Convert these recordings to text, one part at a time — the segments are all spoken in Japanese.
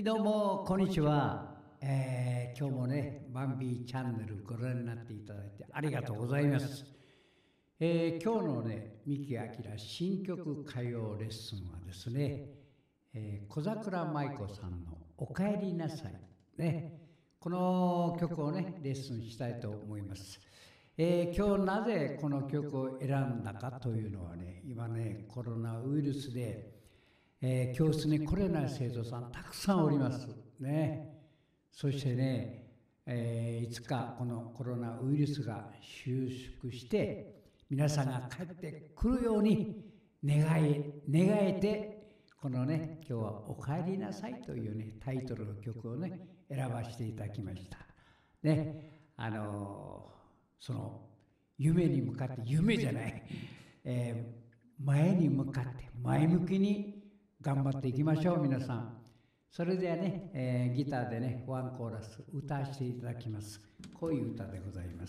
どうもこんにちは、今日もねバンビーチャンネルご覧になっていただいてありがとうございます。今日のね三木明新曲歌謡レッスンはですね、小桜舞子さんのおかえりなさいね、この曲をねレッスンしたいと思います。今日なぜこの曲を選んだかというのはね、今ねコロナウイルスで教室に来れない生徒さんたくさんおりますね。そしてね、いつかこのコロナウイルスが収縮して皆さんが帰ってくるように願えて、このね今日はおかえりなさいというねタイトルの曲をね選ばせていただきましたね。その夢に向かって、夢じゃない、前に向かって前向きに頑張っていきましょう皆さん。それではね、ギターでねワンコーラス歌わせていただきます。こういう歌でございます。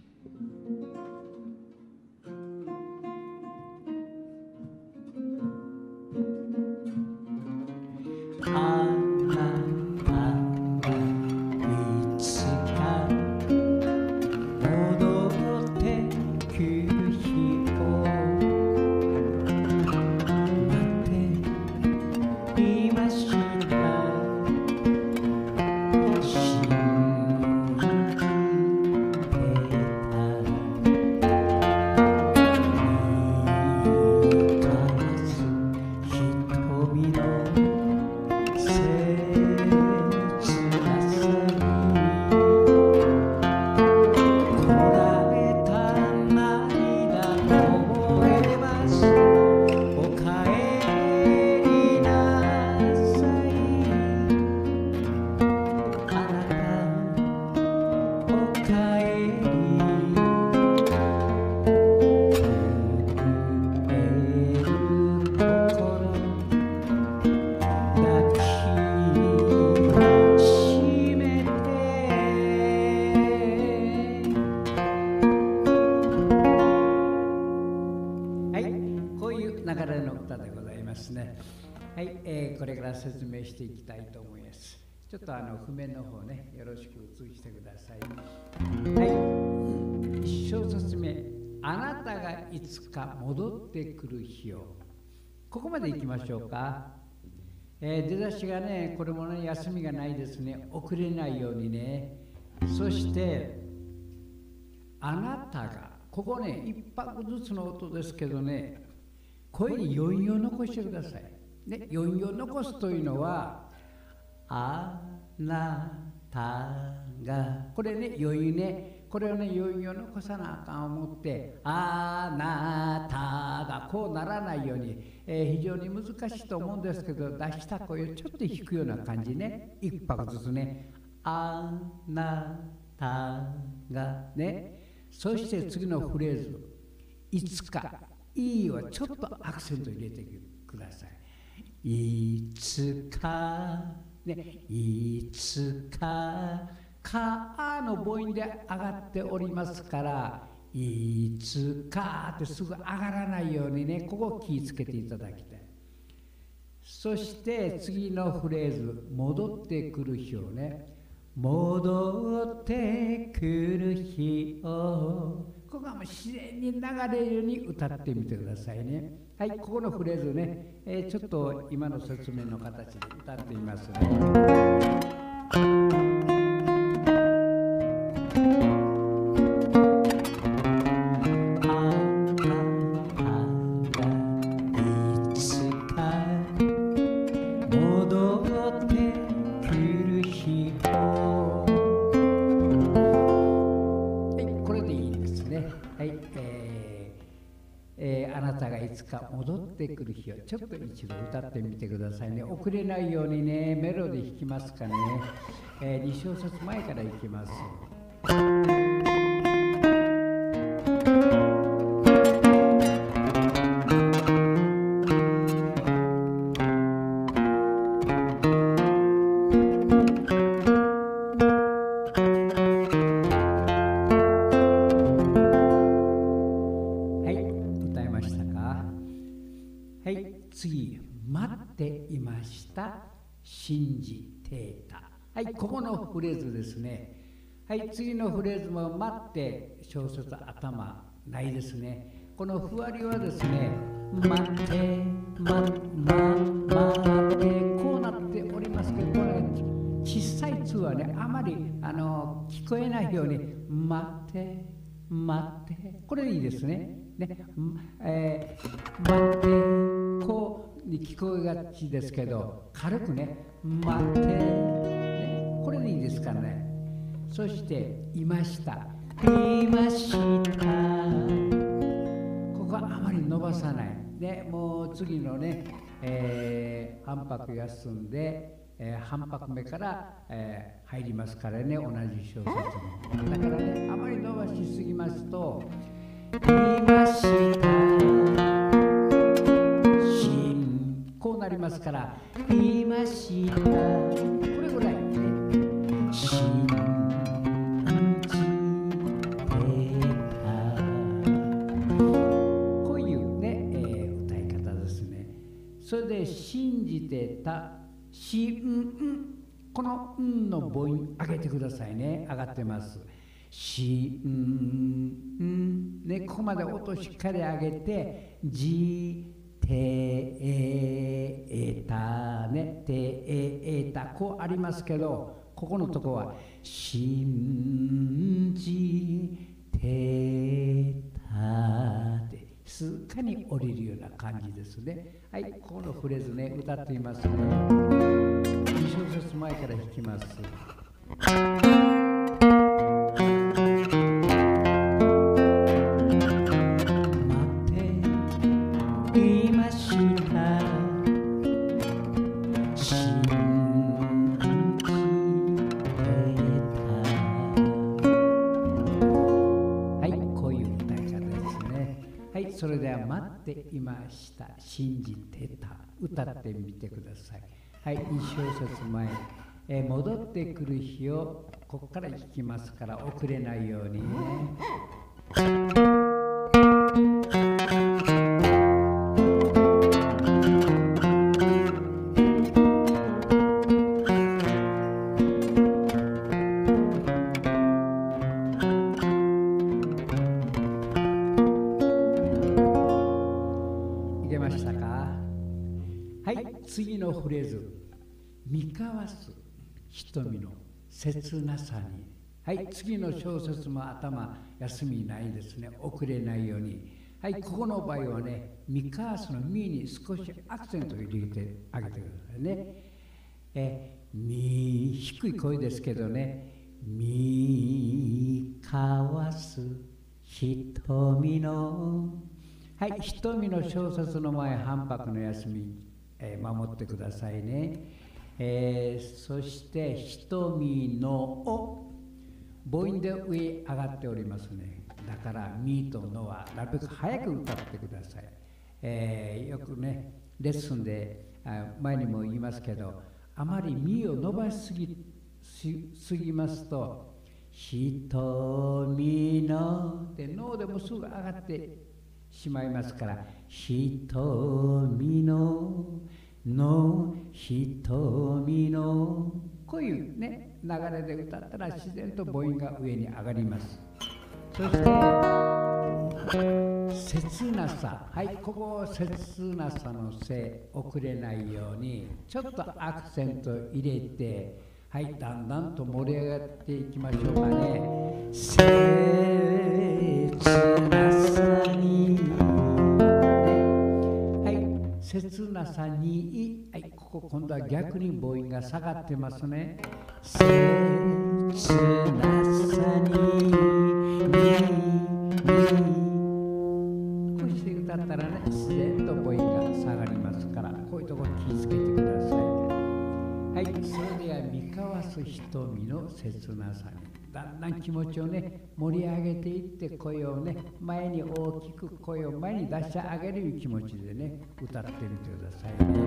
あなたがいつか戻ってくる日を流れの歌でございますね。はい、これから説明していきたいと思います。ちょっと譜面の方ねよろしく映してください。はい、一小節目、あなたがいつか戻ってくる日を、ここまでいきましょうか。出だしがねこれもね休みがないですね、遅れないようにね。そしてあなたが、ここね一拍ずつの音ですけどね、声に余韻を残してください、ね、余韻を残すというのは、あなたが、これね余韻ね、これをね余韻を残さなあかん思って、あなたがこうならないように、非常に難しいと思うんですけど、出した声をちょっと引くような感じね、一拍ずつね、あなたがね。そして次のフレーズ、いつか、いはちょっとアクセント入れてください。いつか、ね、いつか、かの母音で上がっておりますから、いつかってすぐ上がらないようにね、ここを気をつけていただきたい。そして次のフレーズ、戻ってくる日をね、戻ってくる日を、ここはもう自然に流れるように歌ってみてくださいね。はい、ここのフレーズね、ちょっと今の説明の形で歌ってみますね。あなたがいつか戻ってくる日をちょっと一度歌ってみてくださいね。遅れないようにね、メロディー弾きますかね。2小節前からいきます。次、待っていました。 信じてた。はい、ここのフレーズですね。はい、次のフレーズも待って小説頭ないですね。このふわりはですね、待って、待って、こうなっておりますけど、これ小さい「つ」はね、あまり聞こえないように待って、待って、これでいいですね。ね、待って、こうに聞こえがちですけど、軽くね、待って、ね、これでいいですからね。そしていました、いました。ここはあまり伸ばさない。で、もう次のね、半拍休んで、半拍目から、入りますからね、同じ小説に。だからね、あまり伸ばしすぎますと、いました。こうなりますから、いました。これぐらいね。信じてた。こういうね、歌い方ですね。それで、信じてた。この「ん」の母音上げてくださいね。上がってます。ね、ここまで音しっかり上げて、じてえたね、てえた、こうありますけど、ここのとこは信じてたって静かに降りるような感じですね。はい、ここのフレーズね、歌っていますね。2小節前から弾きます。それでは待っていました、信じてた、歌ってみてください。はい、2小節前、戻ってくる日をここから弾きますから遅れないようにね。次のフレーズ、見交わす瞳の切なさに。はい、次の小説も頭休みないですね。遅れないように。はい、ここの場合はね、見交わすの「み」に少しアクセントを入れてあげてくださいね。低い声ですけどね、見交わす瞳の。はい、瞳の小説の前、半拍の休み守ってくださいね。そして瞳のを母音で上上がっておりますね。だからみとのはなるべく早く歌ってください。よくねレッスンで前にも言いますけど、あまりみを伸ばしすぎますと、瞳のでのでもすぐ上がってしまいますから、瞳の瞳の、こういうね流れで歌ったら自然と母音が上に上がります。そして切なさ、はい、ここ切なさのせ遅れないようにちょっとアクセント入れて、はい、だんだんと盛り上がっていきましょうかね。切なさに、切なさに、はい、ここ今度は逆に母音が下がってますね。切なさに、こうして歌ったらね、自然と母音が下がりますから、こういうところ気をつけてください。はい、それでは見交わす瞳の切なさに、だんだん気持ちをね盛り上げていって、声をね前に大きく声を前に出してあげる気持ちでね歌ってみてくださいね。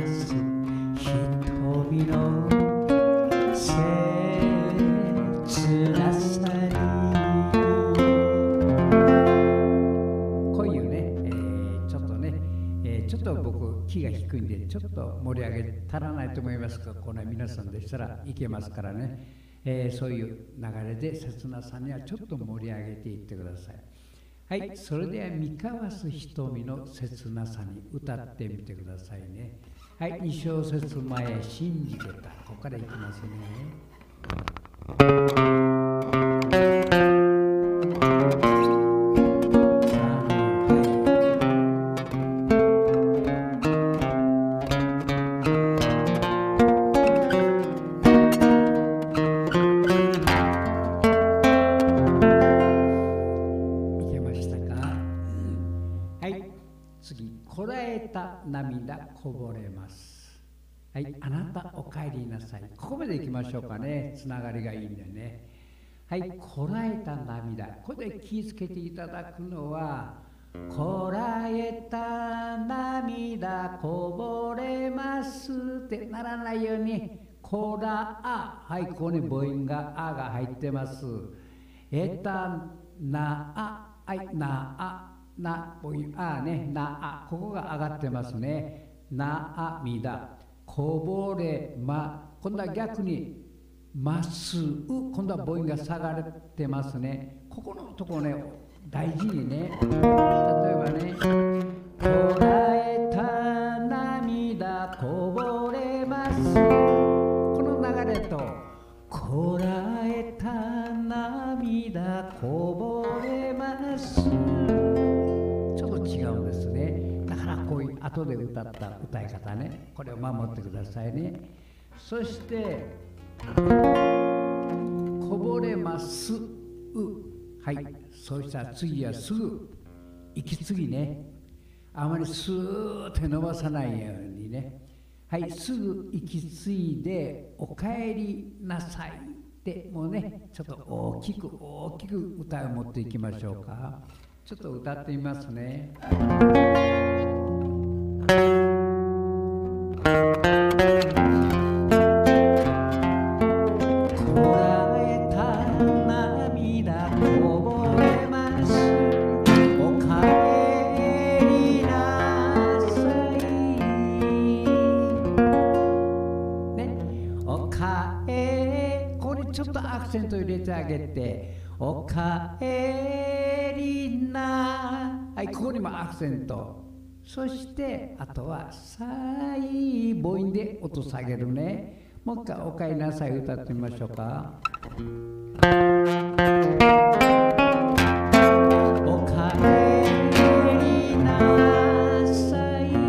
切と僕気が低いんでちょっと盛り上げ足らないと思いますが、この皆さんでしたらいけますからね、そういう流れで切なさにはちょっと盛り上げていってください。はい、それでは三河須瞳の切なさに歌ってみてくださいね。はい、2小節前信じてた、ここからいきますね。涙こぼれます。はい、あなたお帰りなさい。ここまでいきましょうかね。つながりがいいんでね。はい、こらえた涙。これで気をつけていただくのは、こらえた涙こぼれますってならないように、こらあ、はい、ここに母音があが入ってます。えたなあ、はい、なあ。な、あね、なあ、ここが上がってますね。なあみだ、こぼれま、今度は逆に、ますう、今度は母音が下がってますね。ここのとこね、大事にね、例えばね、こらえた涙こぼれます。この流れと、こらえた涙こぼれます。違うんですね。だからこういう後で歌った歌い方ね、これを守ってくださいね。そしてこぼれますう、はい、そうしたら次はすぐ息継ぎね、あまりスーって伸ばさないようにね、はい、すぐ息継いでお帰りなさいってもうね、ちょっと大きく歌を持っていきましょうか。ちょっと歌ってみますね。ちょっとアクセント入れてあげて、おかえりな、はい、ここにもアクセント。そしてあとはさい母音で音下げるね。もう一回おかえりなさい歌ってみましょうか。おかえりなさい、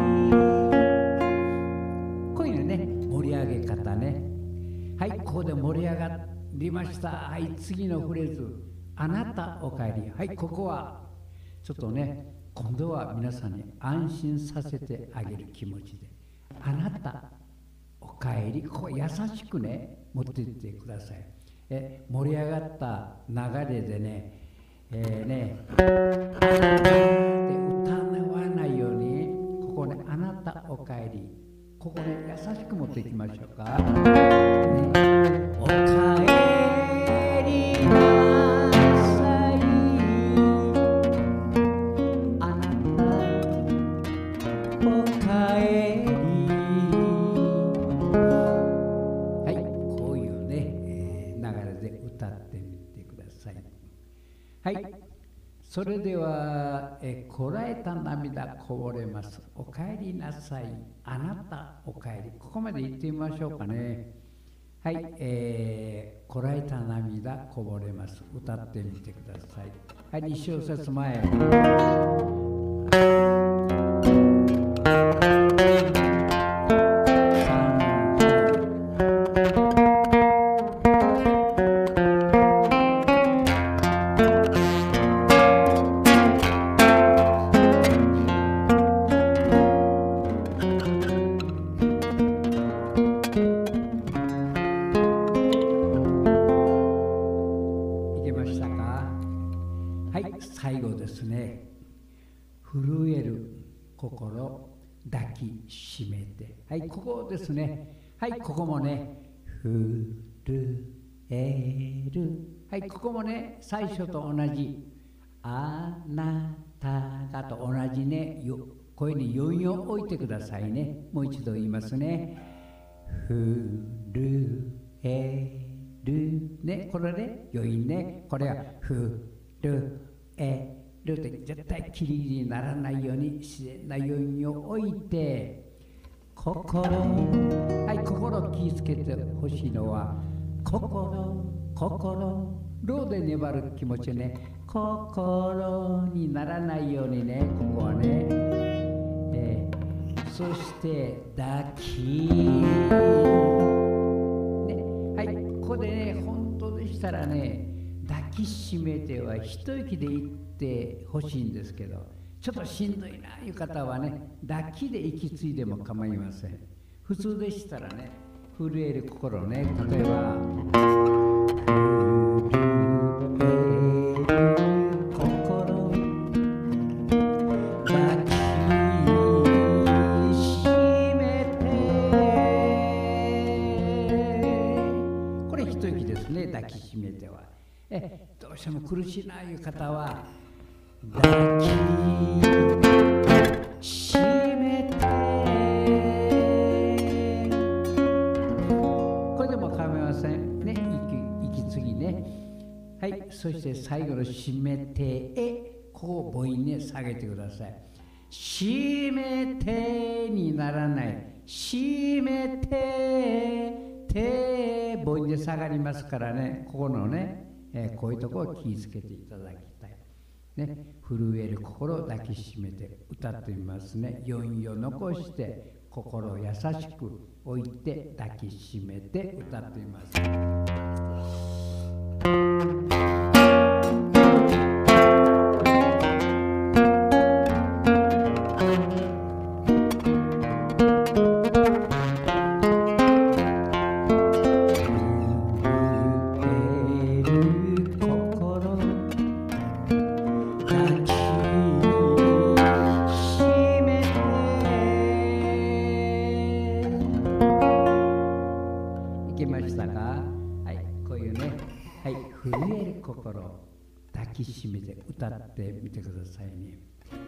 こういうね盛り上げ方ね。はい、ここで盛り上がりました。はい、次のフレーズ、あなたおかえり。はい、ここはちょっとね、今度は皆さんに安心させてあげる気持ちで、あなたおかえり、ここ優しくね持っていってください。盛り上がった流れでね、で歌わないように、ここね、あなたおかえり、ここね、優しく持っていきましょうか。おかえりなさい、あなたおかえり。はい、こういうね、流れで歌ってみてください。はい、それでは、こらえた涙こぼれます。おかえりなさい、あなたおかえり。ここまで言ってみましょうかね。はい、こらえた涙こぼれます。歌ってみてください。はい、2小節前。最後ですね。震える心抱きしめて。はい、ここですね。はい、ここもね、震える。はい、ここもね、最初と同じ。あなたがと同じね、 声に余韻を置いてくださいね。もう一度言いますね。震えるね、これね、余韻ね。これは震えるって絶対キリにならないように自然な余韻を置いて、心、はい、心を気をつけてほしいのは心ロで粘る気持ちね、心にならないようにね、ここはね、そして抱き、ね、はい、ここでね、本当でしたらね、抱きしめては一息で言ってほしいんですけど、ちょっとしんどいないう方はね、抱きで息継いでも構いません。普通でしたらね、震える心ね、例えば抱きしめては、どうしても苦しいないう方は抱きしめて、これでも構いませんね。息継ぎね。はい、そして最後のしめてここを母音ね下げてください。しめてにならない、しめて母音で下がりますからね、ここのね、こういうところを気をつけていただきたい、ね、震える心を抱きしめて歌ってみますね。余韻を残して心を優しく置いて抱きしめて歌ってみます。抱きしめて歌ってみてくださいね。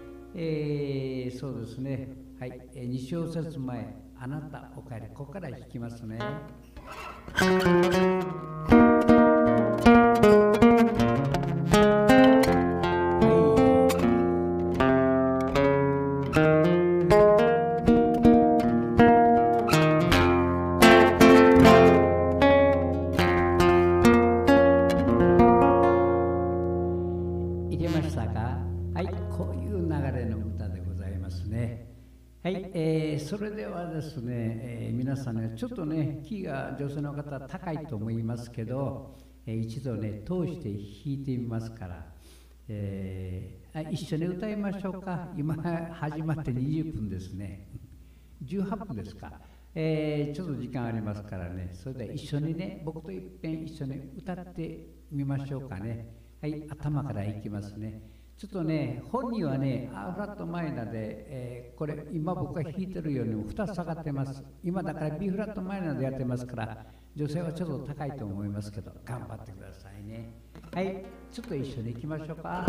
そうですね。はい、2小節前、あなたお帰り、ここから弾きますね。それではですね、皆さんね、ちょっとね、キーが女性の方高いと思いますけど、一度ね、通して弾いてみますから、一緒に歌いましょうか。今始まって20分ですね。18分ですか。ちょっと時間ありますからね、それで一緒にね、僕といっぺん一緒に歌ってみましょうかね。はい、頭からいきますね。ちょっとね、本人はね、Aフラットマイナーで、これ、今僕が弾いてるようにも2つ下がってます。今だから B フラットマイナーでやってますから、女性はちょっと高いと思いますけど、頑張ってくださいね。はい、ちょっと一緒に行きましょうか。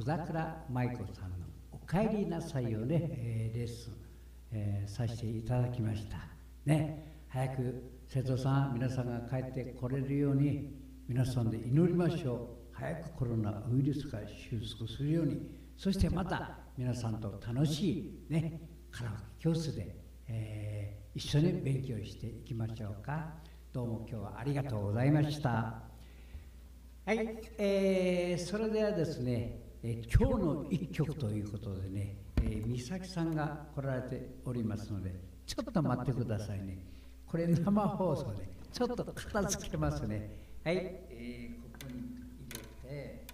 小桜舞子さんのお帰りなさいをね、レッスン、させていただきましたね。早く生徒さん皆さんが帰ってこれるように皆さんで祈りましょう。早くコロナウイルスが収束するように、そしてまた皆さんと楽しいねカラオケ教室で、一緒に勉強していきましょうか。どうも今日はありがとうございました。はい、それではですね、今日の一曲ということでね、美咲さんが来られておりますので、ちょっと待ってくださいね。これ生放送でちょっと片付けますね。はい、ここに入れて、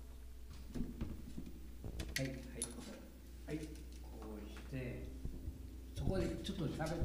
はいはいはい、こうしてそこでちょっと喋っとって。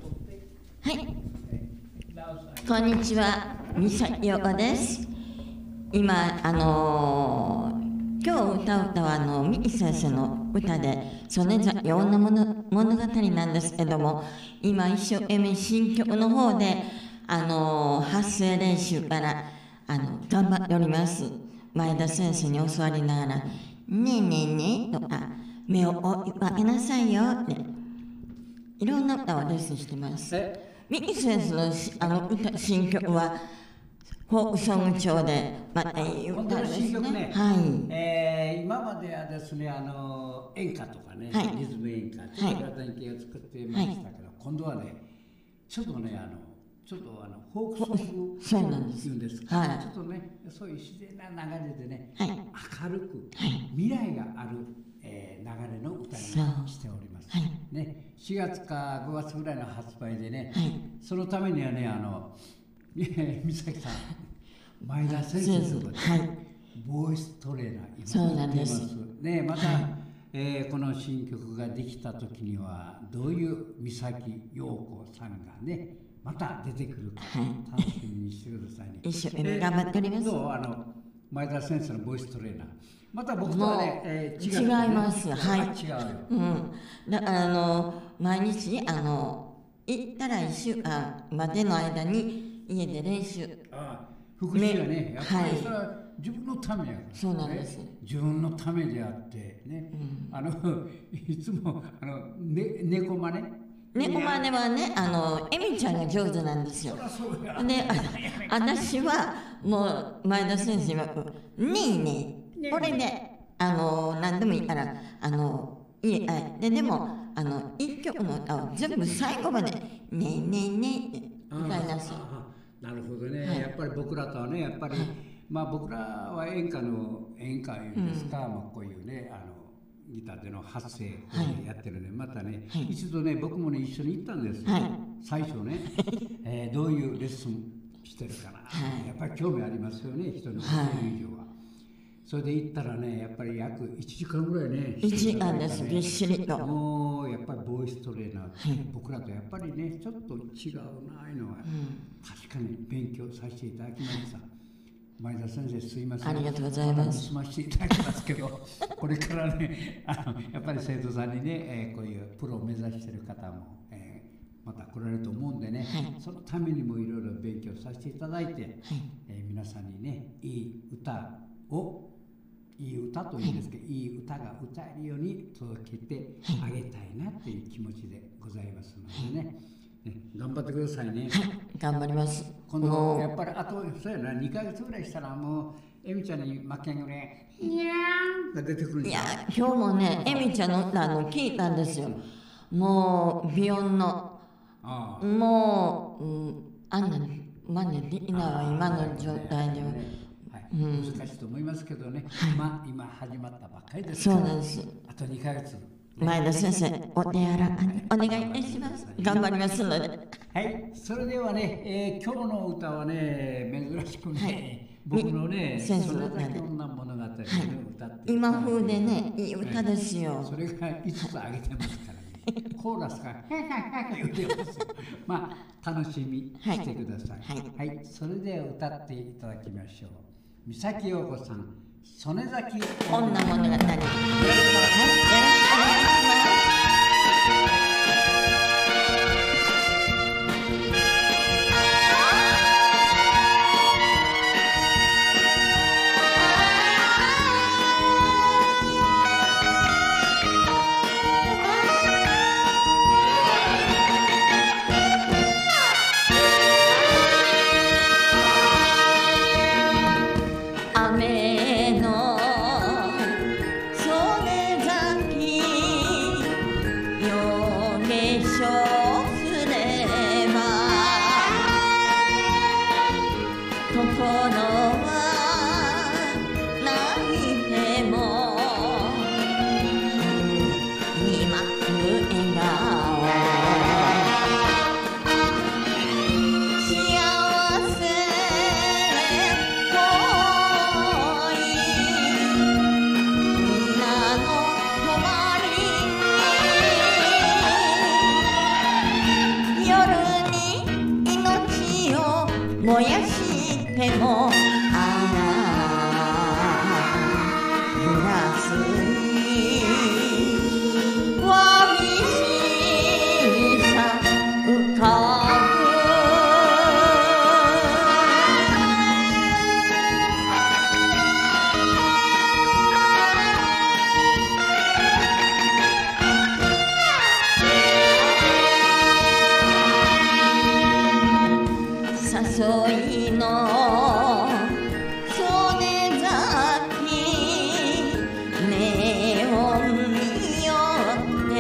はい、こんにちは、三咲陽子です。今今日歌う歌は三木先生の歌で「曽根崎女物語」なんですけども、今一生懸命新曲の方で発声練習から頑張っております。前田先生に教わりながら「ねえねえねえ」とか「目を開けなさいよ」っていろんな歌をレッスンしてます。三木先生の歌新曲はフォークソング調でまたいい歌ですね。 はい。今まではですね、演歌とかね、 はい、 リズム演歌、ちょっと体系を作っていましたけど、今度はね、ちょっとね、フォークソングっていうんですか、ちょっとね、そういう自然な流れでね、明るく、未来がある、流れの歌にしております。ね、4月か5月ぐらいの発売でね、そのためにはね、美咲さん、前田先生のところで、ボイストレーナー、 今やっていますね。また、この新曲ができた時には、どういう美咲陽子さんがね、また出てくるか、楽しみにしてくださいね。 一生懸命頑張っております。 どう前田先生のボイストレーナー、また僕とはね、違います。はい。 違うよ。 だから毎日行ったら1週間までの間に家で練習。 復習はね、やっぱりそれは自分のためやから、 そうなんです。 自分のためであってね、いつも猫真似。 猫真似はね、エミちゃんが上手なんですよ。で、私はもう前田先生は「ねえねえ」これで何でもいいから家でも一曲の歌を全部最後まで「ねえねえねえ」って歌いなさい。 なるほどね、やっぱり僕らとはね、やっぱり、僕らは演歌いうんですか、こういうね、ギターでの発声をやってるね、またね、一度ね、僕もね、一緒に行ったんですよ、最初ね、どういうレッスンしてるかな、やっぱり興味ありますよね、人の教える以上は。それで行ったらね、やっぱり約1時間ぐらいね、 1時間です、びっしりと。 もうやっぱりボイストレーナーって、僕らとやっぱりね、ちょっと違うなあいうのは、確かに勉強させていただきました。前田先生、すいません。 ありがとうございます。 済ませていただきますけど、これからね、やっぱり生徒さんにね、こういうプロを目指している方も、また来られると思うんでね、そのためにもいろいろ勉強させていただいて、皆さんにね、いい歌というんですけど、いい歌が歌えるように届けてあげたいなっていう気持ちでございますのでね、頑張ってくださいね。 頑張ります。 今度やっぱりあとそうやな、2ヶ月ぐらいしたらもうエミちゃんに負けんぐらい「にゃーん」が出てくるんですよ。 いや、今日もね、エミちゃんの歌聞いたんですよ。もうビヨンのもうあんな真似できないわ、今の状態では。 難しいと思いますけどね、今始まったばっかりですから。そうなんです。 あと2ヶ月。 前田先生、お手柔らかにお願いいたします。頑張りますので。 はい、それではね、今日の歌はね、珍しくね、僕のね、それだけ女物語を歌って今風でね、いい歌ですよ。 それが5つあげてますからね、コーラスが「へへへ」言ってますよ。楽しみしてください。はい、それでは歌っていただきましょう。三咲陽子さん、曽根崎女物語。はい、よろしくお願いします。 は泣いても今笑顔幸せ遠い女の泊まり夜に命を燃やしてもグラスにわびしさ浮かぶ誘いの袖崎目を見よって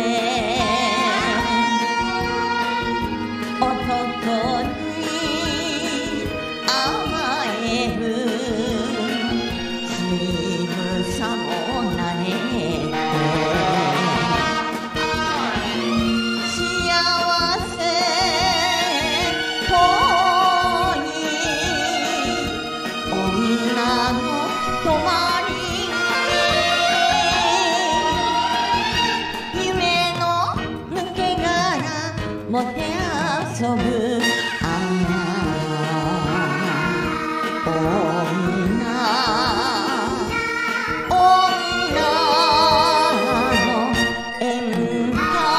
男に甘える仕草も慣れて幸せ遠い女の泊まり夢の抜け殻もて遊ぶ女の演歌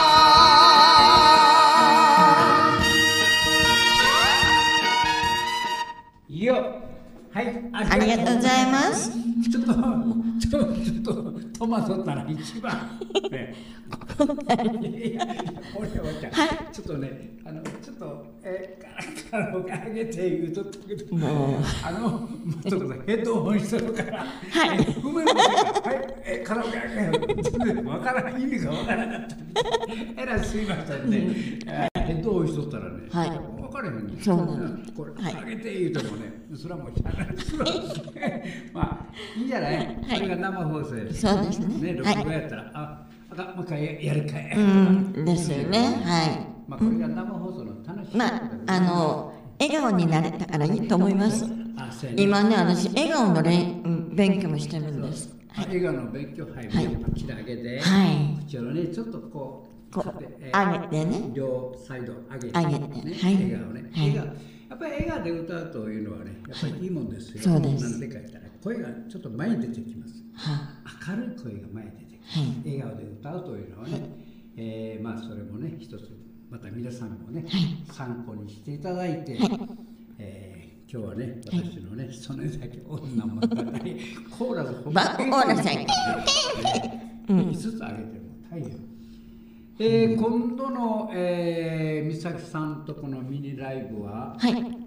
よはい、 ありがとうございます。 ちょっとトマトったら一番ね。いや俺はちゃん、ちょっとね、ちょっとカラオケ上げて言うとったけど、ちょっとヘッドホンしてるから、ごめんなさい、カラオケ上げわからん意味がわからなかった。えらいすいませんね。ヘッドホンしとったらね、わからへんね。 そうなんです。 これ上げて言うてもね、それはもうしゃあないです。まあいいんじゃない？これが生放送です。 そうですね。 録画やったら、もう一回やるかい。 ですよね。はい。 まあこれが生放送の楽しみ。 まあ笑顔になれたからいいと思います。今ね、私笑顔の勉強もしてるんです。 笑顔の勉強、はい、口で上げて、口をね、ちょっとこう上げてね。 両サイド上げて、 笑顔ね。やっぱり笑顔で歌うというのはね、やっぱりいいもんですよ。 そうです。 なんでか言ったら、声がちょっと前に出てきます。明るい声が前に出てきます。笑顔で歌うというのはね、まあそれもね、一つ、また皆さんもね、参考にしていただいて、今日はね、私のね、それだけ女物語、コーラスほんまに5つ上げても大変。今度の、美咲さんとこのミニライブは、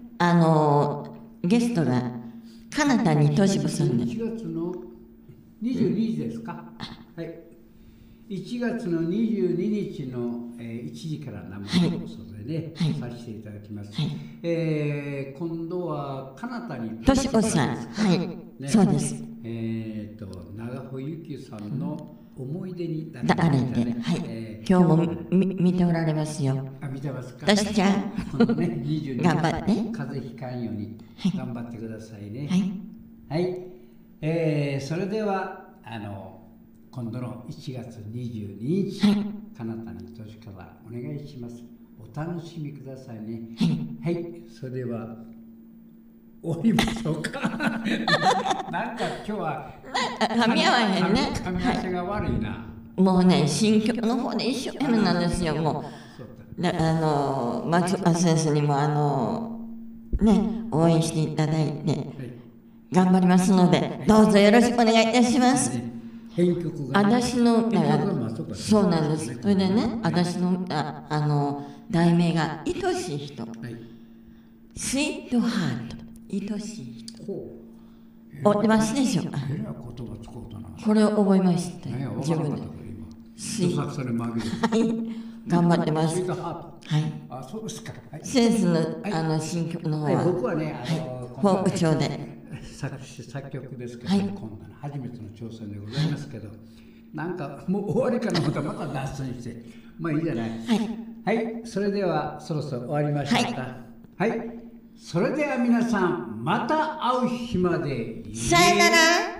ゲストが金谷俊子さんで 1月の22日ですか、はい、1月の22日の、1時から生放送でね、させていただきます。今度は金谷俊子さん、そうです。 長穂由紀さんの思い出になられて、今日も見ておられますよ。 見てますか。 私ちゃん、頑張って。 風邪ひかんように頑張ってくださいね。はい。それでは今度の1月22日、金谷俊子さんお願いします。お楽しみくださいね。はい。それでは終わりましょうか。なんか今日は噛み合わへんね。 噛み合わせが悪いな。 もうね、新曲の方で一生懸命なんですよ。もう松岡先生にもね、応援していただいて頑張りますので、どうぞよろしくお願いいたします。私の歌がそうなんです。それでね、私の歌題名が愛しい人、スイートハート、愛しい人。覚えてますでしょうか。これを覚えました。自分で。頑張ってます。はい。 あ、そうですか。 センスの新曲の方は。 僕はね、 フォーク調で作詞作曲ですけど、 はい、 今度の初めての挑戦でございますけど、なんかもう終わりかなとまた脱線して、まあいいじゃない。はい、はい、それではそろそろ終わりましょうか。はい、はい、それでは皆さんまた会う日まで。 さよなら。